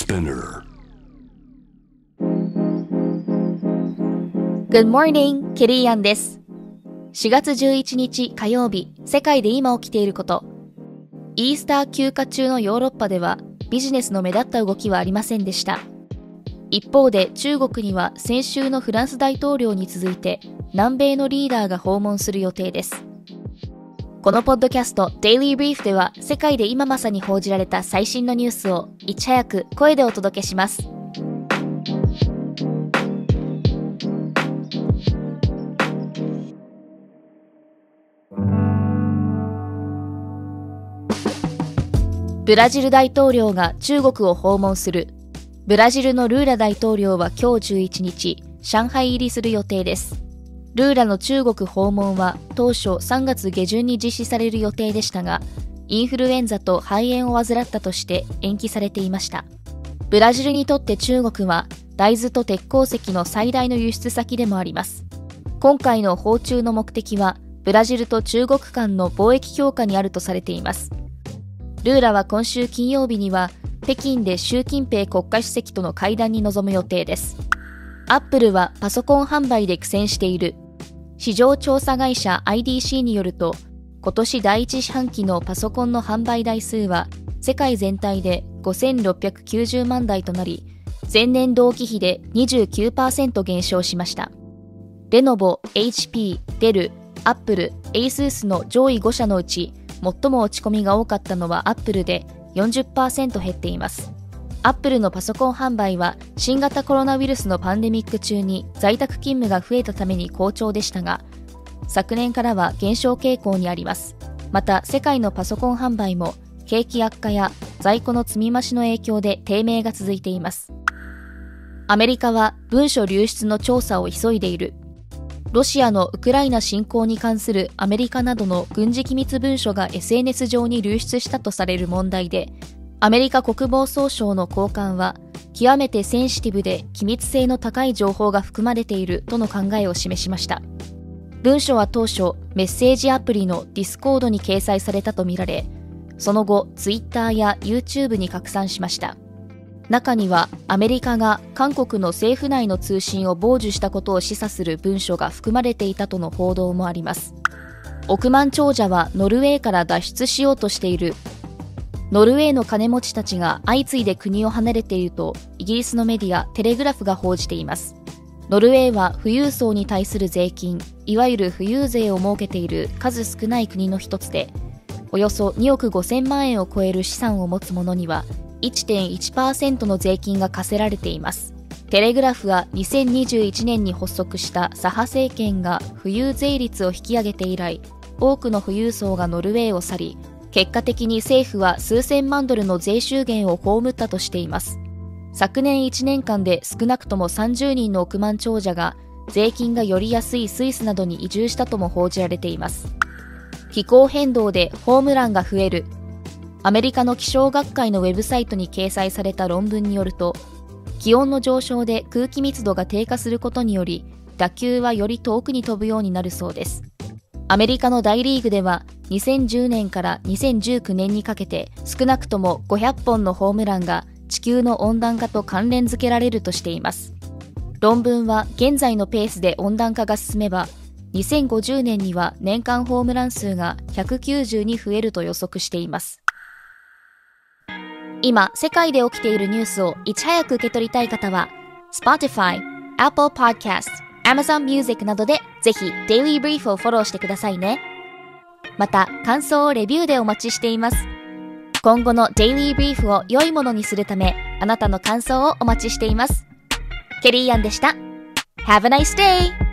Spinner. Good morning, ケリーアンです。4月11日火曜日、世界で今起きていること。イースター休暇中のヨーロッパではビジネスの目立った動きはありませんでした。一方で中国には先週のフランス大統領に続いて南米のリーダーが訪問する予定です。このポッドキャスト Daily Brief では世界で今まさに報じられた最新のニュースをいち早く声でお届けします。ブラジル大統領が中国を訪問する。ブラジルのルーラ大統領は今日11日、上海入りする予定です。ルーラの中国訪問は当初3月下旬に実施される予定でしたが、インフルエンザと肺炎を患ったとして延期されていました。ブラジルにとって中国は大豆と鉄鉱石の最大の輸出先でもあります。今回の訪中の目的は、ブラジルと中国間の貿易強化にあるとされています。ルーラは今週金曜日には、北京で習近平国家主席との会談に臨む予定です。アップルはパソコン販売で苦戦している。市場調査会社 IDC によると、今年第一四半期のパソコンの販売台数は世界全体で5690万台となり、前年同期比で 29% 減少しました。レノボ、HP、デル、アップル、ASUS の上位5社のうち、最も落ち込みが多かったのはアップルで 40% 減っています。アップルのパソコン販売は新型コロナウイルスのパンデミック中に在宅勤務が増えたために好調でしたが、昨年からは減少傾向にあります。また世界のパソコン販売も景気悪化や在庫の積み増しの影響で低迷が続いています。アメリカは文書流出の調査を急いでいる。ロシアのウクライナ侵攻に関するアメリカなどの軍事機密文書が SNS 上に流出したとされる問題で、アメリカ国防総省の高官は、極めてセンシティブで機密性の高い情報が含まれているとの考えを示しました。文書は当初、メッセージアプリの Discord に掲載されたとみられ、その後、Twitter や YouTube に拡散しました。中には、アメリカが韓国の政府内の通信を傍受したことを示唆する文書が含まれていたとの報道もあります。億万長者はノルウェーから脱出しようとしている。ノルウェーの金持ちたちが相次いで国を離れているとイギリスのメディアテレグラフが報じています。ノルウェーは富裕層に対する税金、いわゆる富裕税を設けている数少ない国の一つで、およそ2億5000万円を超える資産を持つ者には 1.1% の税金が課せられています。テレグラフは2021年に発足した左派政権が富裕税率を引き上げて以来、多くの富裕層がノルウェーを去り、結果的に政府は数千万ドルの税収減を被ったとしています。昨年1年間で少なくとも30人の億万長者が税金がより安いスイスなどに移住したとも報じられています。気候変動でホームランが増える。アメリカの気象学会のウェブサイトに掲載された論文によると、気温の上昇で空気密度が低下することにより、打球はより遠くに飛ぶようになるそうです。アメリカの大リーグでは2010年から2019年にかけて少なくとも500本のホームランが地球の温暖化と関連付けられるとしています。論文は現在のペースで温暖化が進めば、2050年には年間ホームラン数が190に増えると予測しています。今、世界で起きているニュースをいち早く受け取りたい方は、Spotify、Apple Podcast、Amazon Music などでぜひ Daily Brief をフォローしてくださいね。また、感想をレビューでお待ちしています。今後の Daily Brief を良いものにするため、あなたの感想をお待ちしています。ケリーアンでした。Have a nice day!